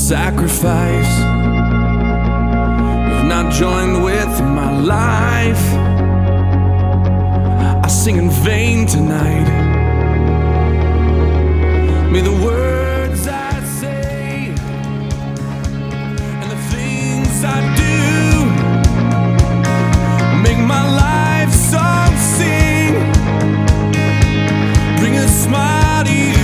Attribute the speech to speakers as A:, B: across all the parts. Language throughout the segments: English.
A: sacrifice have not joined with my life. I sing in vain tonight. May the words I say and the things I do make my life song sing, bring a smile to you.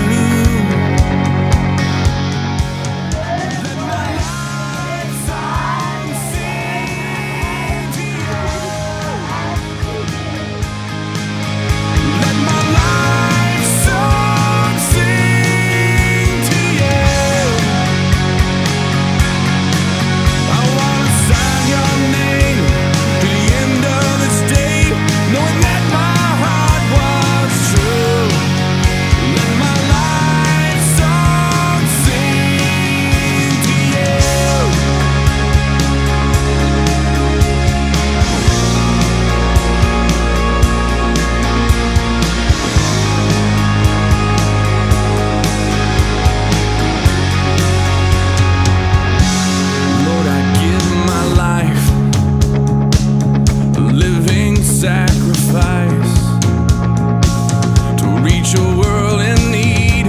A: Sacrifice to reach a world in need,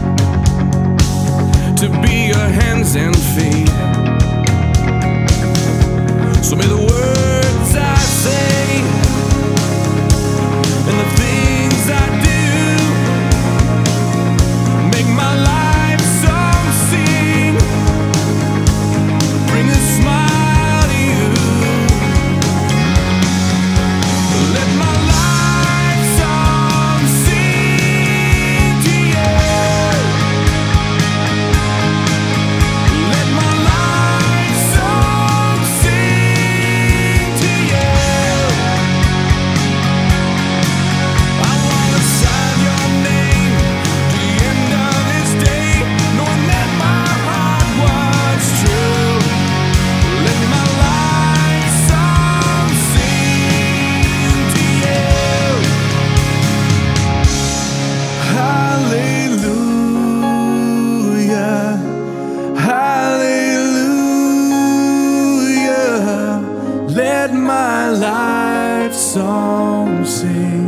A: to be your hands and feet. So may the words I say and the things I do make my life song sing, bring a smile to you. Let my life song sing to you. Let my life song sing to you. I wanna sign your name to the end of this day, knowing that my heart was true. Let my life song sing to you. Hallelujah, hallelujah. Let my life song sing.